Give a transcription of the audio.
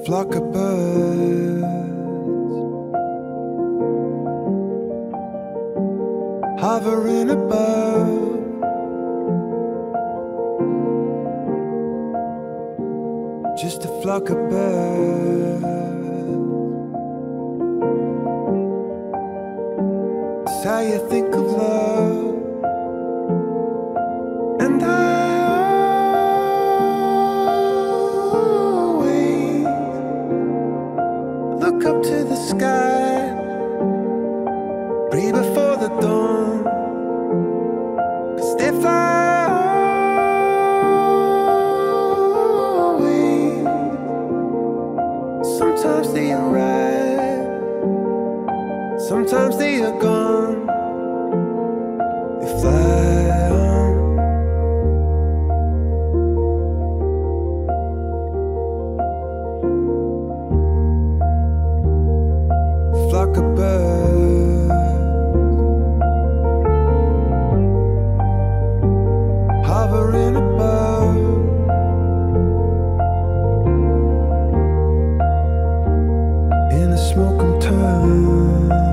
flock of birds hovering above. Just a flock of birds. It's how you think of love. And I always look up to the sky, breathe before the dawn, 'cause they fly away. Sometimes they arrive, sometimes they are gone. They fly on. Flock of birds hovering above. In a smoke and turn.